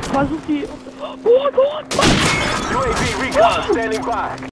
Versuch die... Go on! UAV recon standing by.